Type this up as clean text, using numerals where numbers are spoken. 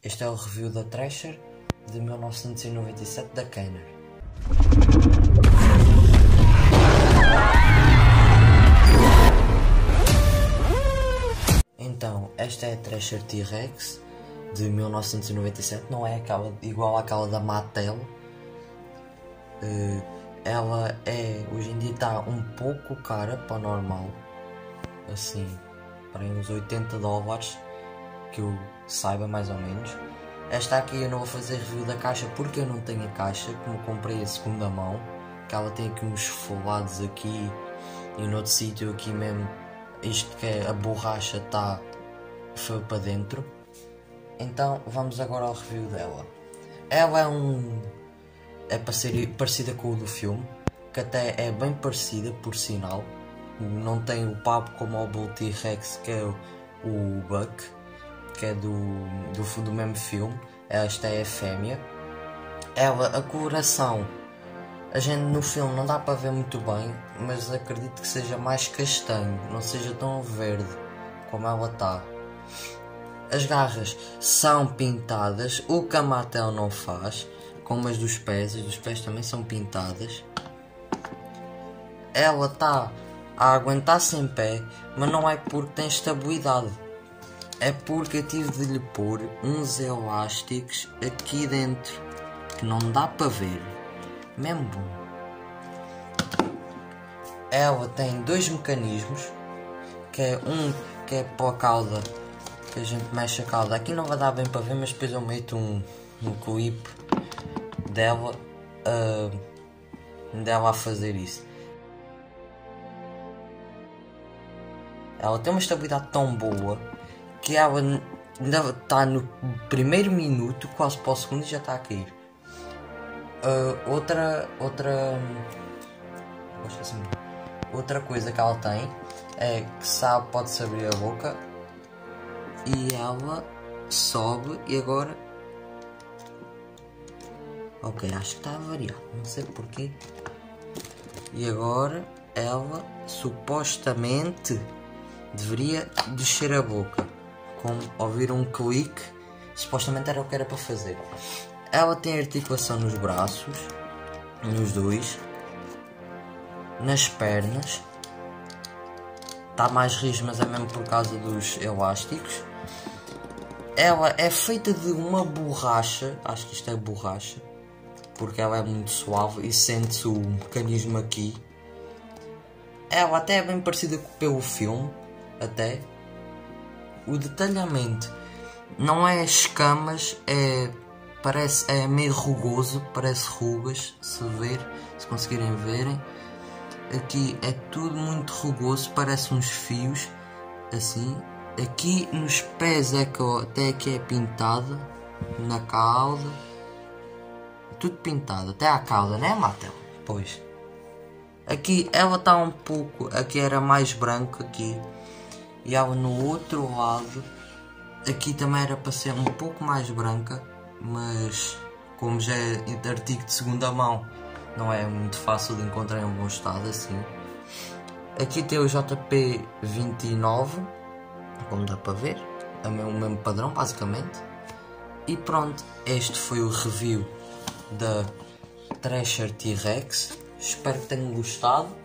Este é o review da Thrasher de 1997 da Kenner. Então, esta é a Thrasher T-Rex de 1997, não é aquela, igual àquela da Mattel. Ela é, hoje em dia está um pouco cara para o normal, assim, para uns $80, que eu saiba mais ou menos. Esta aqui eu não vou fazer review da caixa porque eu não tenho a caixa, como comprei a segunda mão, que ela tem aqui uns esfolados aqui e no outro sítio aqui mesmo, isto que é a borracha foi para dentro. Então vamos agora ao review dela. Ela é para ser parecida com o do filme, que até é bem parecida por sinal. Não tem o papo como o Bull T-Rex, que é o Buck, que é do mesmo filme. Esta é a fêmea. Ela, a coloração, a gente no filme não dá para ver muito bem, mas acredito que seja mais castanho, não seja tão verde como ela está. As garras são pintadas, o que a Mattel não faz, como as dos pés também são pintadas. Ela está a aguentar-se em pé, mas não é porque tem estabilidade, é porque eu tive de lhe pôr uns elásticos aqui dentro, que não dá para ver, mesmo bom. Ela tem dois mecanismos, que é que é para a cauda, que a gente mexe a cauda. Aqui não vai dar bem para ver, mas depois eu meto um clipe dela a fazer isso. Ela tem uma estabilidade tão boa que ela ainda está no primeiro minuto, quase para o segundo, e já está a cair. Outra coisa que ela tem é que pode-se abrir a boca e ela sobe. E agora, ok, acho que está a variar, não sei porquê. E agora ela supostamente deveria descer a boca, como ouvir um clique, supostamente era o que era para fazer. Ela tem articulação nos braços, nos dois, nas pernas. Está mais rígido, mas é mesmo por causa dos elásticos. Ela é feita de uma borracha, acho que isto é borracha, porque ela é muito suave e sente-se o mecanismo aqui. Ela até é bem parecida pelo filme, até. O detalhamento não é escamas, é meio rugoso, parece rugas, se conseguirem verem. Aqui é tudo muito rugoso, parece uns fios, assim. Aqui nos pés até aqui é pintado, na cauda, tudo pintado, até a cauda, né, Mattel? Pois. Aqui ela está um pouco, aqui era mais branco aqui, e ela no outro lado, aqui também era para ser um pouco mais branca, mas como já é artigo de segunda mão, não é muito fácil de encontrar em um bom estado assim. Aqui tem o JP29, como dá para ver, é o mesmo padrão basicamente. E pronto, este foi o review da Thrasher T-Rex. Espero que tenham gostado.